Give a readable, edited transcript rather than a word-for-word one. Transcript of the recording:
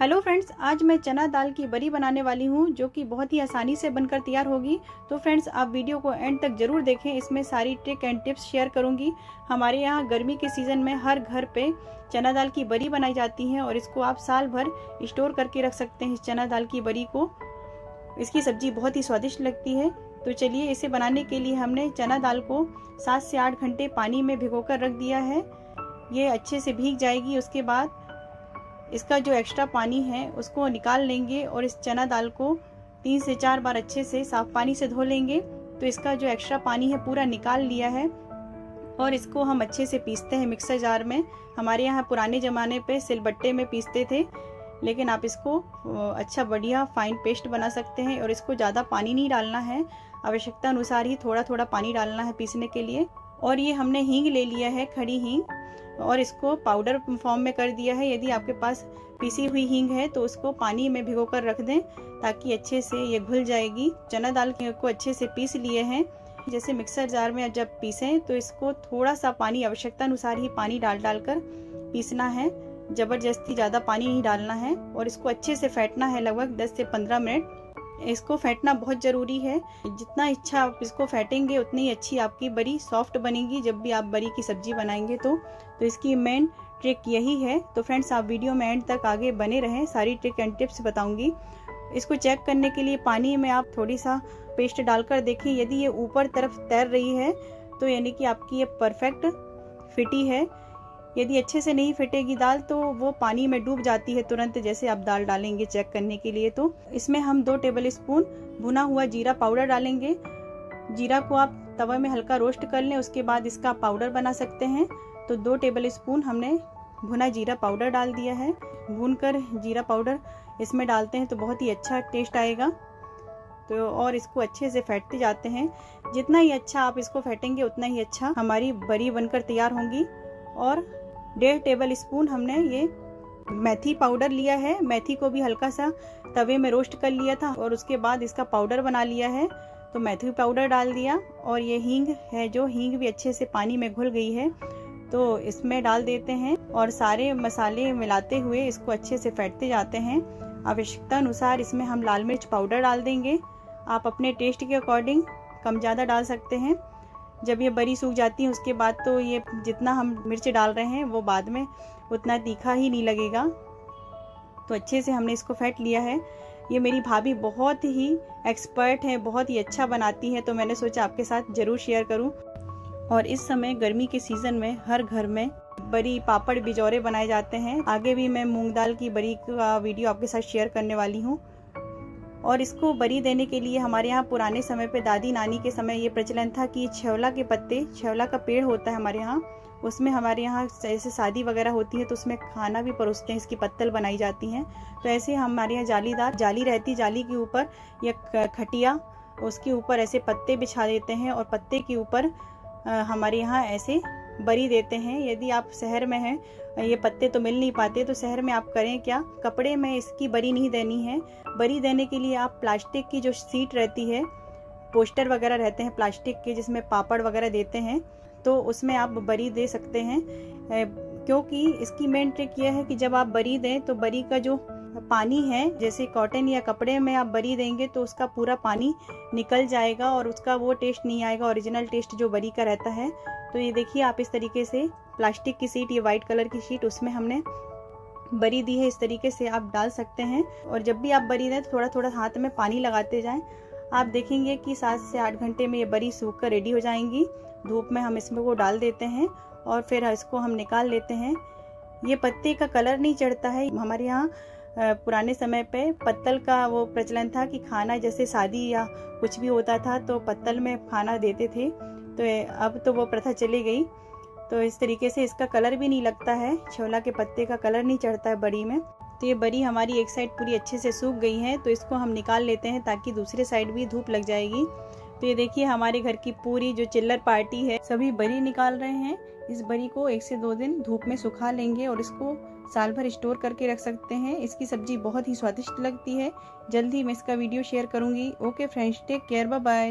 Hello friends, आज मैं चना दाल की बरी बनाने वाली हूँ जो कि बहुत ही आसानी से बनकर तैयार होगी। तो फ्रेंड्स, आप वीडियो को एंड तक जरूर देखें। इसमें सारी ट्रिक एंड टिप्स शेयर करूँगी। हमारे यहाँ गर्मी के सीज़न में हर घर पे चना दाल की बरी बनाई जाती है और इसको आप साल भर स्टोर करके रख सकते हैं। इस चना दाल की बरी को, इसकी सब्जी बहुत ही स्वादिष्ट लगती है। तो चलिए, इसे बनाने के लिए हमने चना दाल को 7 से 8 घंटे पानी में भिगोकर रख दिया है। ये अच्छे से भीग जाएगी। उसके बाद इसका जो एक्स्ट्रा पानी है उसको निकाल लेंगे और इस चना दाल को 3 से 4 बार अच्छे से साफ पानी से धो लेंगे। तो इसका जो एक्स्ट्रा पानी है पूरा निकाल लिया है और इसको हम अच्छे से पीसते हैं मिक्सर जार में। हमारे यहाँ पुराने ज़माने पे सिलबट्टे में पीसते थे, लेकिन आप इसको अच्छा बढ़िया फाइन पेस्ट बना सकते हैं। और इसको ज़्यादा पानी नहीं डालना है, आवश्यकता अनुसार ही थोड़ा थोड़ा पानी डालना है पीसने के लिए। और ये हमने हींग ले लिया है, खड़ी हींग, और इसको पाउडर फॉर्म में कर दिया है। यदि आपके पास पीसी हुई हींग है तो उसको पानी में भिगोकर रख दें ताकि अच्छे से ये घुल जाएगी। चना दाल को अच्छे से पीस लिए हैं। जैसे मिक्सर जार में जब पीसें तो इसको थोड़ा सा पानी, आवश्यकता अनुसार ही पानी डालकर पीसना है। जबरदस्ती ज़्यादा पानी नहीं डालना है और इसको अच्छे से फेंटना है लगभग 10 से 15 मिनट। इसको फेंटना बहुत ज़रूरी है। जितना अच्छा आप इसको फेंटेंगे उतनी अच्छी आपकी बरी सॉफ्ट बनेगी जब भी आप बरी की सब्जी बनाएंगे तो इसकी मेन ट्रिक यही है। तो फ्रेंड्स, आप वीडियो में एंड तक आगे बने रहें, सारी ट्रिक एंड टिप्स बताऊंगी। इसको चेक करने के लिए पानी में आप थोड़ी सा पेस्ट डालकर देखें। यदि ये ऊपर तरफ तैर रही है तो यानी कि आपकी ये परफेक्ट फिटी है। यदि अच्छे से नहीं फिटेगी दाल तो वो पानी में डूब जाती है तुरंत, जैसे आप दाल डालेंगे चेक करने के लिए। तो इसमें हम 2 टेबल स्पून भुना हुआ जीरा पाउडर डालेंगे। जीरा को आप तवे में हल्का रोस्ट कर लें, उसके बाद इसका पाउडर बना सकते हैं। तो 2 टेबल स्पून हमने भुना जीरा पाउडर डाल दिया है। भूनकर जीरा पाउडर इसमें डालते हैं तो बहुत ही अच्छा टेस्ट आएगा। तो और इसको अच्छे से फेंटते जाते हैं। जितना ही अच्छा आप इसको फेंटेंगे उतना ही अच्छा हमारी बरी बनकर तैयार होंगी। और 1.5 टेबल स्पून हमने ये मेथी पाउडर लिया है। मेथी को भी हल्का सा तवे में रोस्ट कर लिया था और उसके बाद इसका पाउडर बना लिया है। तो मेथी पाउडर डाल दिया। और ये हींग है, जो हींग भी अच्छे से पानी में घुल गई है, तो इसमें डाल देते हैं और सारे मसाले मिलाते हुए इसको अच्छे से फेंटते जाते हैं। आवश्यकता अनुसार इसमें हम लाल मिर्च पाउडर डाल देंगे। आप अपने टेस्ट के अकॉर्डिंग कम ज़्यादा डाल सकते हैं। जब ये बरी सूख जाती है उसके बाद तो ये जितना हम मिर्च डाल रहे हैं वो बाद में उतना तीखा ही नहीं लगेगा। तो अच्छे से हमने इसको फेंट लिया है। ये मेरी भाभी बहुत ही एक्सपर्ट है, बहुत ही अच्छा बनाती है, तो मैंने सोचा आपके साथ ज़रूर शेयर करूं। और इस समय गर्मी के सीज़न में हर घर में बरी, पापड़, बिजौरे बनाए जाते हैं। आगे भी मैं मूंग दाल की बरी का वीडियो आपके साथ शेयर करने वाली हूँ। और इसको बरी देने के लिए हमारे यहाँ पुराने समय पे, दादी नानी के समय ये प्रचलन था कि छेवला के पत्ते, छेवला का पेड़ होता है हमारे यहाँ, उसमें हमारे यहाँ जैसे शादी वगैरह होती है तो उसमें खाना भी परोसते हैं, इसकी पत्तल बनाई जाती हैं। तो ऐसे हमारे यहाँ जालीदार जाली रहती, जाली के ऊपर या खटिया, उसके ऊपर ऐसे पत्ते बिछा देते हैं और पत्ते के ऊपर हमारे यहाँ ऐसे बरी देते हैं। यदि आप शहर में हैं, ये पत्ते तो मिल नहीं पाते, तो शहर में आप करें क्या, कपड़े में इसकी बरी नहीं देनी है। बरी देने के लिए आप प्लास्टिक की जो शीट रहती है, पोस्टर वगैरह रहते हैं प्लास्टिक के जिसमें पापड़ वगैरह देते हैं, तो उसमें आप बरी दे सकते हैं। क्योंकि इसकी मेन ट्रिक यह है कि जब आप बरी दें तो बरी का जो पानी है, जैसे कॉटन या कपड़े में आप बरी देंगे तो उसका पूरा पानी निकल जाएगा और उसका वो टेस्ट नहीं आएगा, ओरिजिनल टेस्ट जो बरी का रहता है। तो ये देखिए, आप इस तरीके से प्लास्टिक की शीट, ये वाइट कलर की शीट, उसमें हमने बरी दी है। इस तरीके से आप डाल सकते हैं। और जब भी आप बरी दें तो थोड़ा थोड़ा हाथ में पानी लगाते जाएं। आप देखेंगे कि 7 से 8 घंटे में ये बरी सूख कर रेडी हो जाएंगी। धूप में हम इसमें वो डाल देते हैं और फिर इसको हम निकाल लेते हैं। ये पत्ते का कलर नहीं चढ़ता है। हमारे यहाँ पुराने समय पे पत्तल का वो प्रचलन था कि खाना, जैसे शादी या कुछ भी होता था तो पत्तल में खाना देते थे। तो अब तो वो प्रथा चली गई। तो इस तरीके से इसका कलर भी नहीं लगता है, छोला के पत्ते का कलर नहीं चढ़ता है बरी में। तो ये बरी हमारी एक साइड पूरी अच्छे से सूख गई है, तो इसको हम निकाल लेते हैं ताकि दूसरे साइड भी धूप लग जाएगी। तो ये देखिए, हमारे घर की पूरी जो चिल्लर पार्टी है सभी बरी निकाल रहे हैं। इस बरी को 1 से 2 दिन धूप में सुखा लेंगे और इसको साल भर स्टोर करके रख सकते हैं। इसकी सब्जी बहुत ही स्वादिष्ट लगती है। जल्दी मैं इसका वीडियो शेयर करूंगी। Okay friends, take care, bye bye.